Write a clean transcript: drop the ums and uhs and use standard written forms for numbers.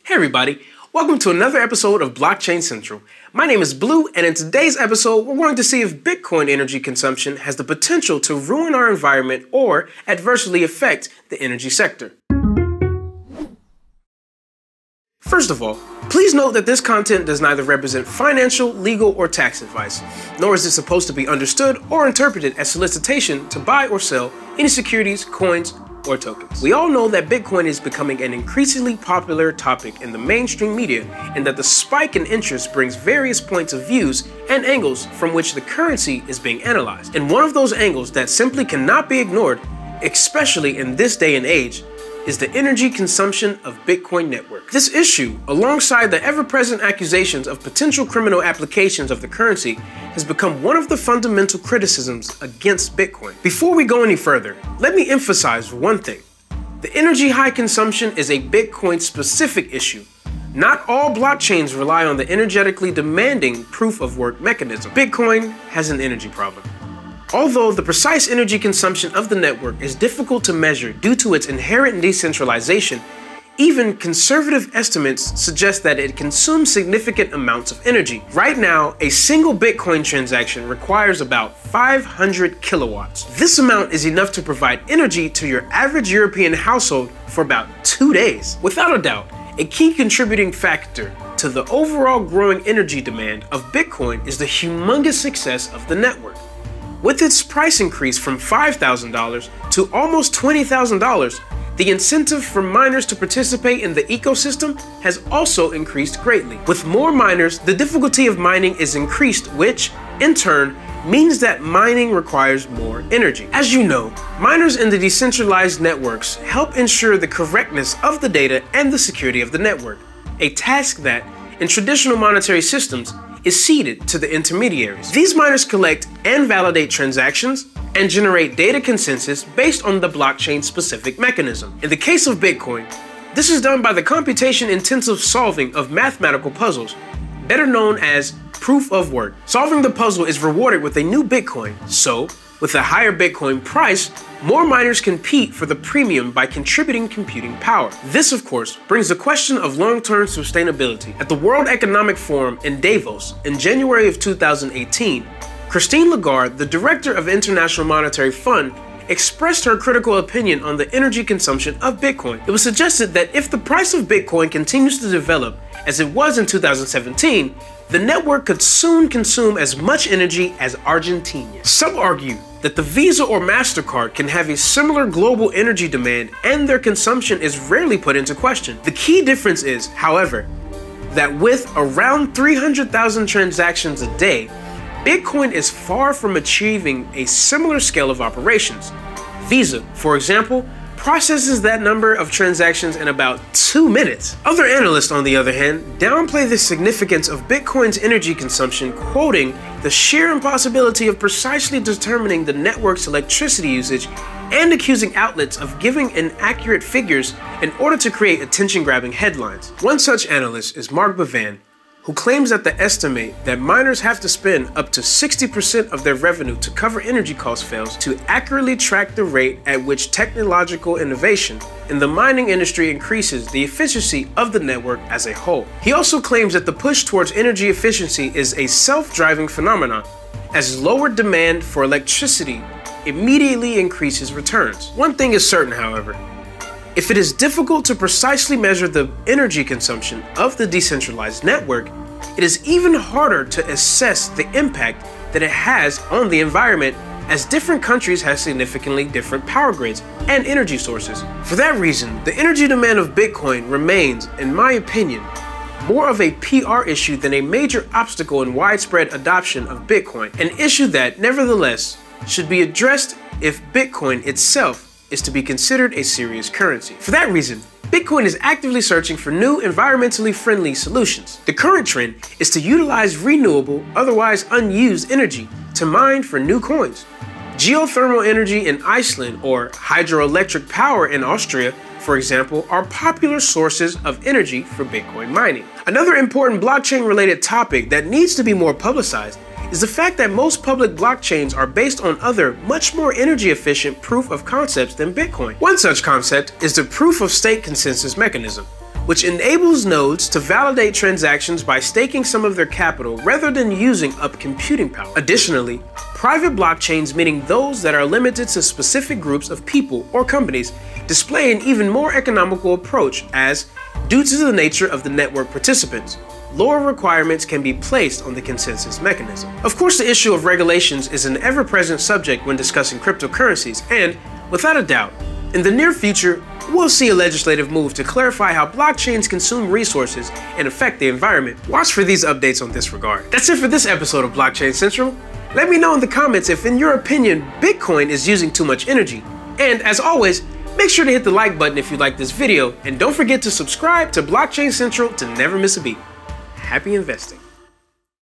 Hey everybody, welcome to another episode of Blockchain Central. My name is Blue, and in today's episode, we're going to see if Bitcoin energy consumption has the potential to ruin our environment or adversely affect the energy sector. First of all, please note that this content does neither represent financial, legal, or tax advice, nor is it supposed to be understood or interpreted as solicitation to buy or sell any securities, coins, or tokens. We all know that Bitcoin is becoming an increasingly popular topic in the mainstream media, and that the spike in interest brings various points of views and angles from which the currency is being analyzed. And one of those angles that simply cannot be ignored, especially in this day and age, is the energy consumption of Bitcoin network. This issue, alongside the ever-present accusations of potential criminal applications of the currency, has become one of the fundamental criticisms against Bitcoin. Before we go any further, let me emphasize one thing. The energy high consumption is a Bitcoin-specific issue. Not all blockchains rely on the energetically demanding proof-of-work mechanism. Bitcoin has an energy problem. Although the precise energy consumption of the network is difficult to measure due to its inherent decentralization, even conservative estimates suggest that it consumes significant amounts of energy. Right now, a single Bitcoin transaction requires about 500 kilowatts. This amount is enough to provide energy to your average European household for about 2 days. Without a doubt, a key contributing factor to the overall growing energy demand of Bitcoin is the humongous success of the network. With its price increase from $5,000 to almost $20,000, the incentive for miners to participate in the ecosystem has also increased greatly. With more miners, the difficulty of mining is increased, which, in turn, means that mining requires more energy. As you know, miners in the decentralized networks help ensure the correctness of the data and the security of the network, a task that, in traditional monetary systems, is ceded to the intermediaries. These miners collect and validate transactions and generate data consensus based on the blockchain-specific mechanism. In the case of Bitcoin, this is done by the computation-intensive solving of mathematical puzzles, better known as proof of work. Solving the puzzle is rewarded with a new Bitcoin, so with a higher Bitcoin price, more miners compete for the premium by contributing computing power. This, of course, brings the question of long-term sustainability. At the World Economic Forum in Davos in January of 2018, Christine Lagarde, the director of the International Monetary Fund, expressed her critical opinion on the energy consumption of Bitcoin. It was suggested that if the price of Bitcoin continues to develop as it was in 2017, the network could soon consume as much energy as Argentina. Some argue that the Visa or MasterCard can have a similar global energy demand, and their consumption is rarely put into question. The key difference is, however, that with around 300,000 transactions a day, Bitcoin is far from achieving a similar scale of operations. Visa, for example, processes that number of transactions in about 2 minutes. Other analysts, on the other hand, downplay the significance of Bitcoin's energy consumption, quoting the sheer impossibility of precisely determining the network's electricity usage and accusing outlets of giving inaccurate figures in order to create attention-grabbing headlines. One such analyst is Mark Bevan, who claims that the estimate that miners have to spend up to 60% of their revenue to cover energy cost fails to accurately track the rate at which technological innovation in the mining industry increases the efficiency of the network as a whole. He also claims that the push towards energy efficiency is a self-driving phenomenon, as lower demand for electricity immediately increases returns. One thing is certain, however. If it is difficult to precisely measure the energy consumption of the decentralized network, it is even harder to assess the impact that it has on the environment, as different countries have significantly different power grids and energy sources. For that reason, the energy demand of Bitcoin remains, in my opinion, more of a PR issue than a major obstacle in widespread adoption of Bitcoin, an issue that, nevertheless, should be addressed if Bitcoin itself is to be considered a serious currency. For that reason, Bitcoin is actively searching for new environmentally friendly solutions. The current trend is to utilize renewable, otherwise unused energy to mine for new coins. Geothermal energy in Iceland or hydroelectric power in Austria, for example, are popular sources of energy for Bitcoin mining. Another important blockchain-related topic that needs to be more publicized is the fact that most public blockchains are based on other, much more energy-efficient proof of concepts than Bitcoin. One such concept is the proof-of-stake consensus mechanism, which enables nodes to validate transactions by staking some of their capital rather than using up computing power. Additionally, private blockchains, meaning those that are limited to specific groups of people or companies, display an even more economical approach as, due to the nature of the network participants, lower requirements can be placed on the consensus mechanism. Of course, the issue of regulations is an ever-present subject when discussing cryptocurrencies, and, without a doubt, in the near future, we'll see a legislative move to clarify how blockchains consume resources and affect the environment. Watch for these updates on this regard. That's it for this episode of Blockchain Central. Let me know in the comments if, in your opinion, Bitcoin is using too much energy. And as always, make sure to hit the like button if you like this video, and don't forget to subscribe to Blockchain Central to never miss a beat. Happy investing.